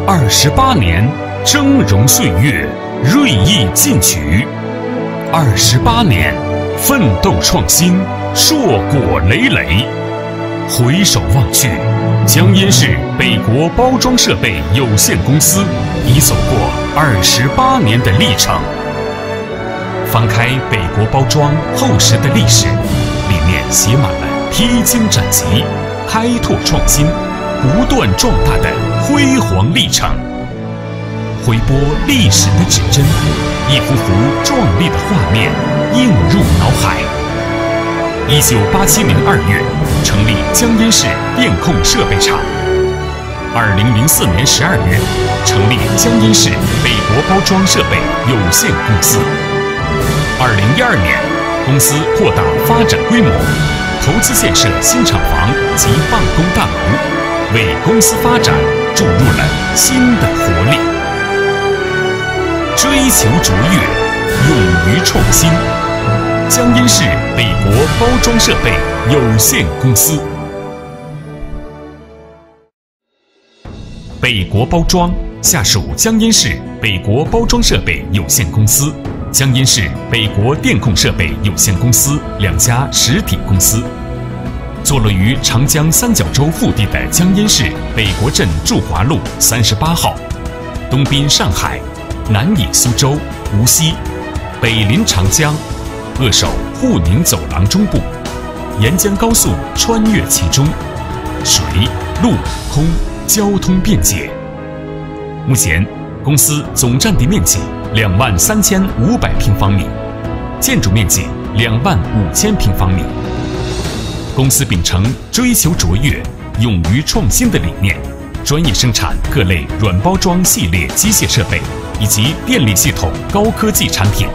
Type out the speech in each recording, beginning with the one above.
28年峥嵘岁月，锐意进取；28年奋斗创新，硕果累累。回首望去，江阴市北国包装设备有限公司已走过28年的历程。翻开北国包装厚实的历史，里面写满了披荆斩棘、开拓创新、不断壮大的辉煌历程。挥拨历史的指针，一幅幅壮丽的画面映入脑海。1987年2月，成立江阴市电控设备厂。2004年12月，成立江阴市北国包装设备有限公司。2012年，公司扩大发展规模，投资建设新厂房及办公大楼，为公司发展注入了新的活力。追求卓越，勇于创新。江阴市北国包装设备有限公司。北国包装下属江阴市北国包装设备有限公司、江阴市北国电控设备有限公司2家实体公司，坐落于长江三角洲腹地的江阴市北国镇驻华路38号，东滨上海，南倚苏州、无锡，北临长江，扼守沪宁走廊中部，沿江高速穿越其中，水、陆、空交通便捷。目前，公司总占地面积23500平方米，建筑面积25000平方米。公司秉承追求卓越、勇于创新的理念，专业生产各类软包装系列机械设备以及电力系统高科技产品，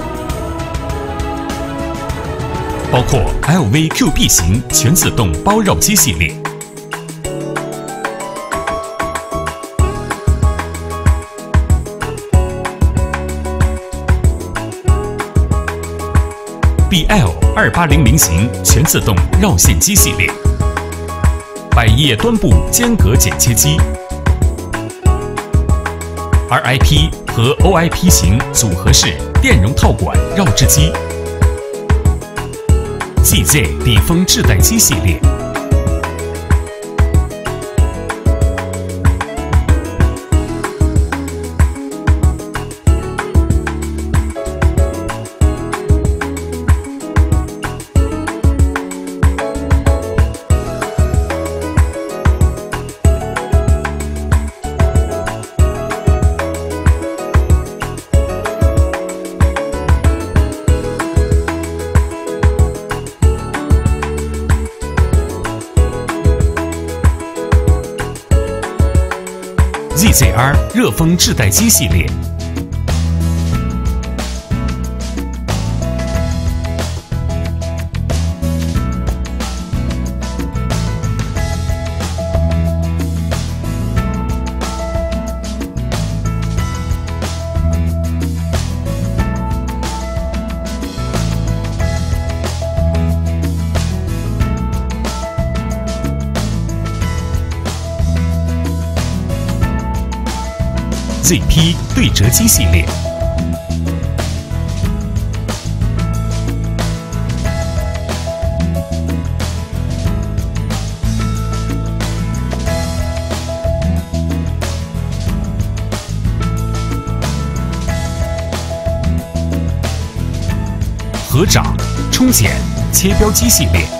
包括 LVQB 型全自动包绕机系列、BL2800 型全自动绕线机系列、百叶端部间隔剪切机、RIP 和 OIP 型组合式电容套管绕制机、GZ 底风制带机系列、ZZR 热风制带机系列、ZP 对折机系列、合掌、冲剪、切标机系列、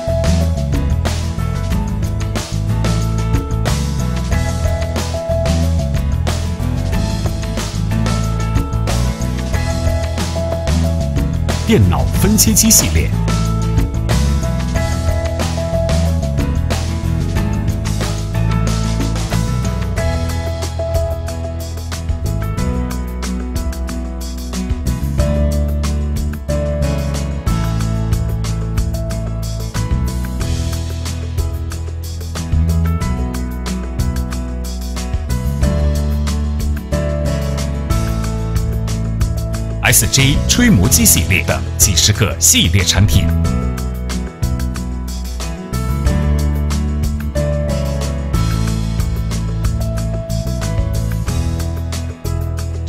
电脑分切机系列、SJ 吹磨机系列等几十个系列产品。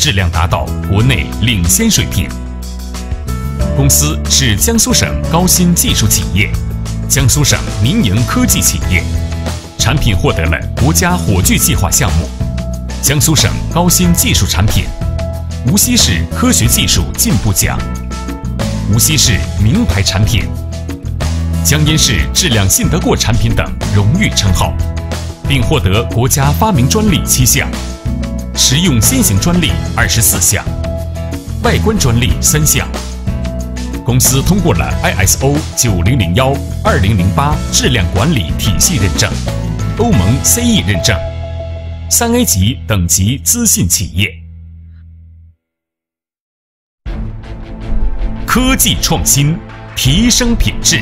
质量达到国内领先水平。公司是江苏省高新技术企业、江苏省民营科技企业，产品获得了国家火炬计划项目、江苏省高新技术产品、无锡市科学技术进步奖、无锡市名牌产品、江阴市质量信得过产品等荣誉称号，并获得国家发明专利7项、实用先行专利24项、外观专利3项。公司通过了 ISO 9001-2008质量管理体系认证、欧盟 CE 认证、3A 级等级资信企业。科技创新，提升品质，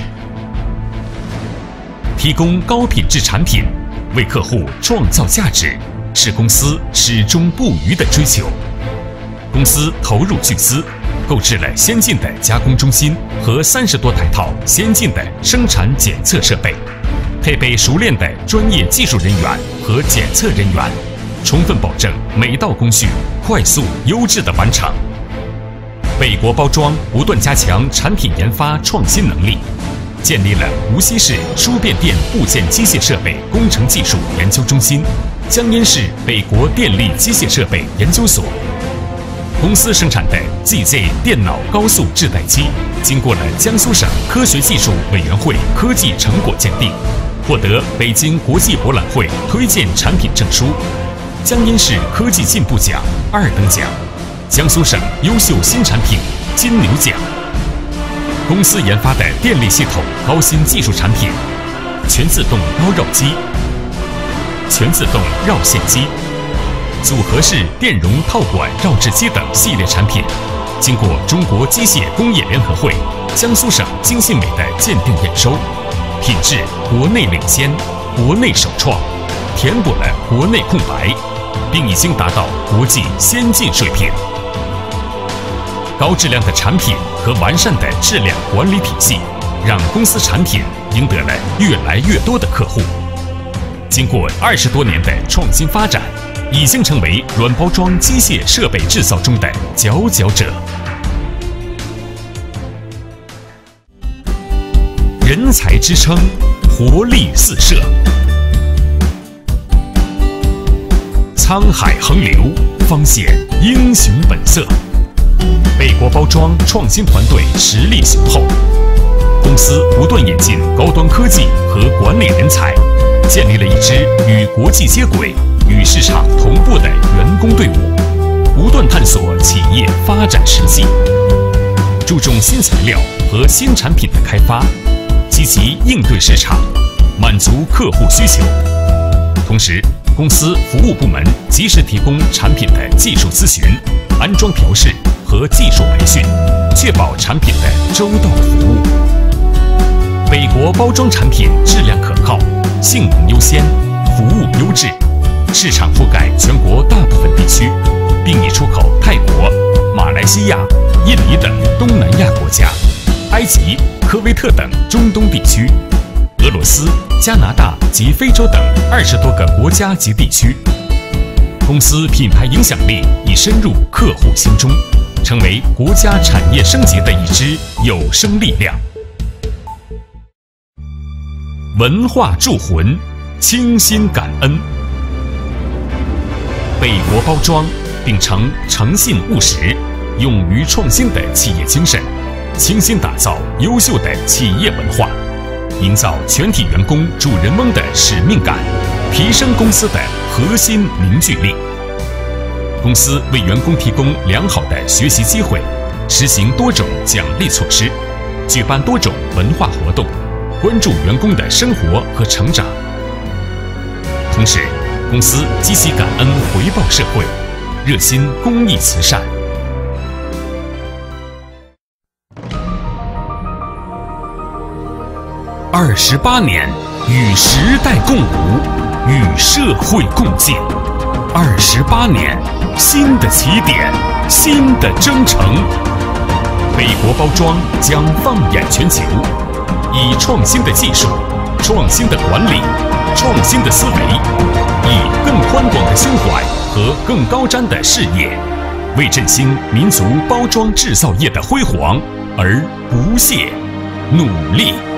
提供高品质产品，为客户创造价值，是公司始终不渝的追求。公司投入巨资，购置了先进的加工中心和30多台套先进的生产检测设备，配备熟练的专业技术人员和检测人员，充分保证每道工序快速优质的完成。北国包装不断加强产品研发创新能力，建立了无锡市输变电部件机械设备工程技术研究中心、江阴市北国电力机械设备研究所。公司生产的 GZ 电脑高速制带机，经过了江苏省科学技术委员会科技成果鉴定，获得北京国际博览会推荐产品证书、江阴市科技进步奖2等奖、江苏省优秀新产品金牛奖。公司研发的电力系统高新技术产品，全自动高绕机、全自动绕线机、组合式电容套管绕制机等系列产品，经过中国机械工业联合会、江苏省精信美的鉴定验收，品质国内领先、国内首创，填补了国内空白，并已经达到国际先进水平。高质量的产品和完善的质量管理体系，让公司产品赢得了越来越多的客户。经过20多年的创新发展，已经成为软包装机械设备制造中的佼佼者。人才支撑，活力四射。沧海横流，方显英雄本色。北国包装创新团队实力雄厚，公司不断引进高端科技和管理人才，建立了一支与国际接轨、与市场同步的员工队伍，不断探索企业发展实际，注重新材料和新产品的开发，积极应对市场，满足客户需求。同时，公司服务部门及时提供产品的技术咨询、安装调试和技术培训，确保产品的周到服务。北国包装产品质量可靠，性能优先，服务优质，市场覆盖全国大部分地区，并已出口泰国、马来西亚、印尼等东南亚国家、埃及、科威特等中东地区、俄罗斯、加拿大及非洲等20多个国家及地区。公司品牌影响力已深入客户心中，成为国家产业升级的一支有生力量。文化铸魂，倾心感恩。北国包装秉承诚信务实、勇于创新的企业精神，倾心打造优秀的企业文化，营造全体员工主人翁的使命感，提升公司的核心凝聚力。公司为员工提供良好的学习机会，实行多种奖励措施，举办多种文化活动，关注员工的生活和成长。同时，公司积极感恩回报社会，热心公益慈善。28年，与时代共舞，与社会共进。28年，新的起点，新的征程。北国包装将放眼全球，以创新的技术、创新的管理、创新的思维，以更宽广的胸怀和更高瞻的视野， 为振兴民族包装制造业的辉煌而不懈努力。